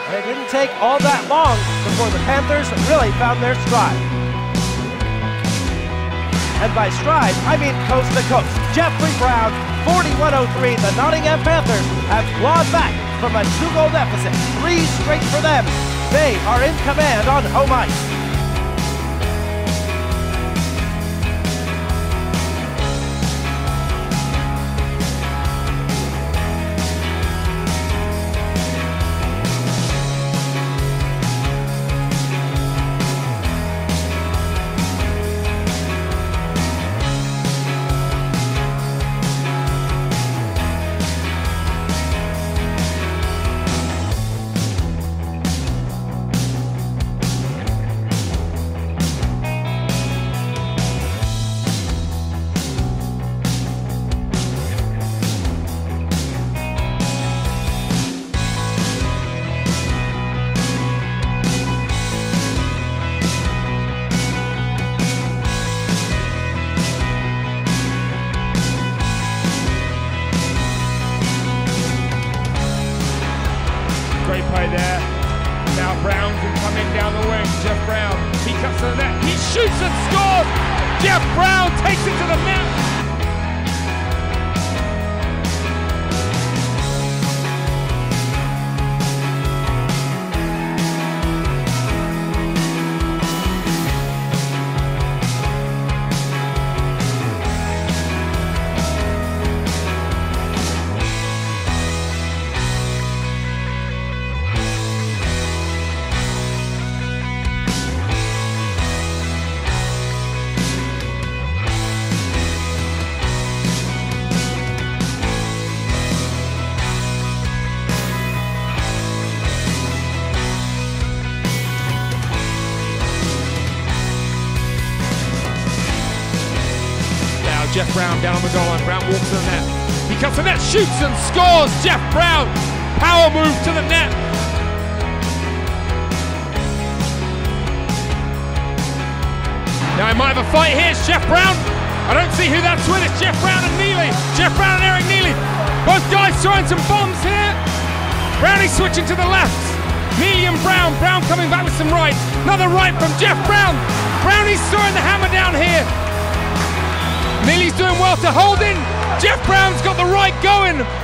And it didn't take all that long before the Panthers really found their stride. And by stride, I mean coast to coast. Jeffrey Brown, 41-03, the Nottingham Panthers have clawed back from a 2-goal deficit. 3 straight for them. They are in command on home ice. Great play there. Now Brown can come in down the wing. Jeff Brown, he cuts to the net. He shoots and scores! Jeff Brown takes it to the net. Jeff Brown down on the goal line. Brown walks to the net. He cuts the net, shoots and scores. Jeff Brown, power move to the net. Now he might have a fight here. It's Jeff Brown. I don't see who that's with. It's Jeff Brown and Neely. Jeff Brown and Eric Neely. Both guys throwing some bombs here. Brownie switching to the left. Neely and Brown. Brown coming back with some right. Another right from Jeff Brown. Brownie's throwing the hammer down here. Neely's doing well to hold in. Jeff Brown's got the right going.